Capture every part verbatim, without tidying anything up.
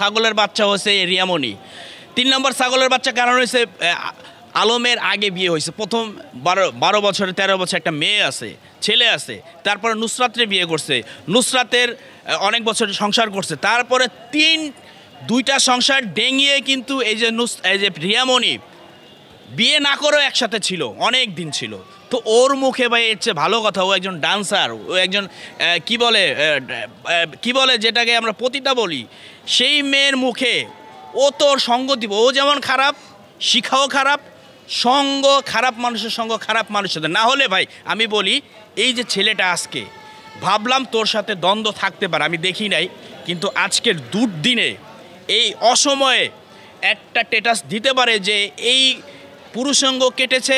ছাগলের বাচ্চা হয়েছে রিয়ামণি। তিন নম্বর ছাগলের বাচ্চা কারণ হয়েছে আলমের আগে বিয়ে হয়েছে, প্রথম বারো বারো বছরে তেরো বছর একটা মেয়ে আছে, ছেলে আছে। তারপরে নুসরাতের বিয়ে করছে, নুসরাতের অনেক বছর সংসার করছে। তারপরে তিন দুইটা সংসার ডেঙিয়ে কিন্তু এই যে নুস এই যে রিয়ামণি বিয়ে না করেও একসাথে ছিল, অনেক দিন ছিল। তো ওর মুখে ভাই এর চেয়ে ভালো কথা, ও একজন ডান্সার, ও একজন কি বলে কি বলে যেটাকে আমরা পতিতা বলি, সেই মেয়ের মুখে ও তোর সঙ্গ দিব। ও যেমন খারাপ, শিখাও খারাপ, সঙ্গ খারাপ, মানুষের সঙ্গ খারাপ মানুষের সাথে না হলে ভাই আমি বলি এই যে ছেলেটা আজকে ভাবলাম তোর সাথে দ্বন্দ্ব থাকতে পারে, আমি দেখি নাই, কিন্তু আজকের দুর্দিনে এই অসময়ে একটা স্ট্যাটাস দিতে পারে যে এই পুরুষাঙ্গ কেটেছে,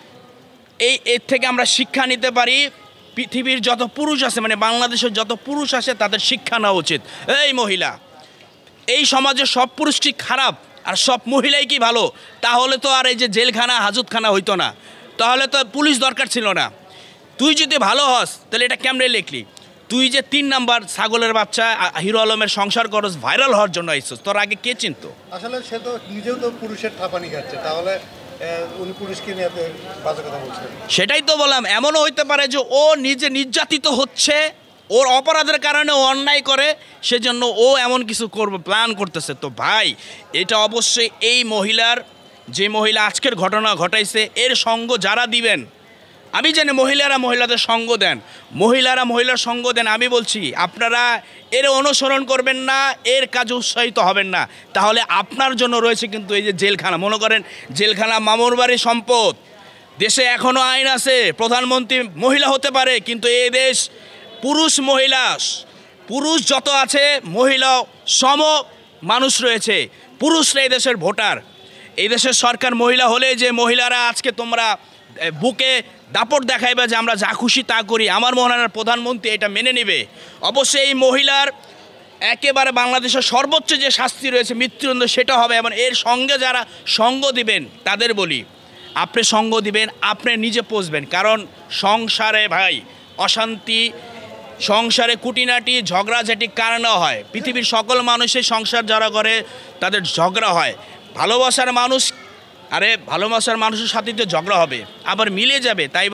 এই এর থেকে আমরা শিক্ষা নিতে পারি। পৃথিবীর যত পুরুষ আছে, মানে বাংলাদেশের যত পুরুষ আছে তাদের শিক্ষা নেওয়া উচিত। এই মহিলা, এই সমাজে সব পুরুষ কি খারাপ আর সব মহিলাই কি ভালো? তাহলে তো আর এই যে জেলখানা হাজতখানা হইতো না, তাহলে তো পুলিশ দরকার ছিল না। তুই যদি ভালো হস তাহলে এটা কেমনে লিখলি? তুই যে তিন নাম্বার ছাগলের বাচ্চা হিরো আলমের সংসার করস ভাইরাল হওয়ার জন্য আইসস, তোর আগে কে চিনত? আসলে সে তো নিজেও তো পুরুষের ঠাপানি খাচ্ছে, তাহলে উনি পুলিশকে নিয়ে এত বাজে কথা বলছেন। সেটাই তো বললাম, এমনও হইতে পারে যে ও নিজে নির্যাতিত হচ্ছে, ওর অপরাধের কারণে ও অন্যায় করে, সেজন্য ও এমন কিছু করবে প্ল্যান করতেছে। তো ভাই এটা অবশ্যই এই মহিলার, যে মহিলা আজকের ঘটনা ঘটাইছে, এর সঙ্গ যারা দিবেন, আমি জানি মহিলারা মহিলাদের সঙ্গ দেন, মহিলারা মহিলার সঙ্গ দেন, আমি বলছি আপনারা এর অনুসরণ করবেন না, এর কাজে উৎসাহিত হবেন না, তাহলে আপনার জন্য রয়েছে কিন্তু এই যে জেলখানা। মনে করেন জেলখানা মামুর বাড়ির সম্পদ, দেশে এখনও আইন আছে, প্রধানমন্ত্রী মহিলা হতে পারে, কিন্তু এই দেশ পুরুষ মহিলা পুরুষ যত আছে মহিলা সম মানুষ রয়েছে, পুরুষরা এই দেশের ভোটার। এই দেশের সরকার মহিলা হলে যে মহিলারা আজকে তোমরা বুকে দাপট দেখাইবে যে আমরা যা খুশি তা করি, আমার মনে হয় প্রধানমন্ত্রী এটা মেনে নেবে। অবশ্যই এই মহিলার একেবারে বাংলাদেশের সর্বোচ্চ যে শাস্তি রয়েছে মৃত্যুদণ্ড, সেটা হবে। এবং এর সঙ্গে যারা সঙ্গ দিবেন তাদের বলি, আপনি সঙ্গ দিবেন, আপনি নিজে পচবেন। কারণ সংসারে ভাই অশান্তি, সংসারে কুটিনাটি ঝগড়াঝাটি কারণে হয়। পৃথিবীর সকল মানুষের সংসার যারা করে তাদের ঝগড়া হয়। ভালোবাসার মানুষ, আরে ভালোবাসার মানুষের সাথে তো ঝগড়া হবে, আবার মিলে যাবে, তাই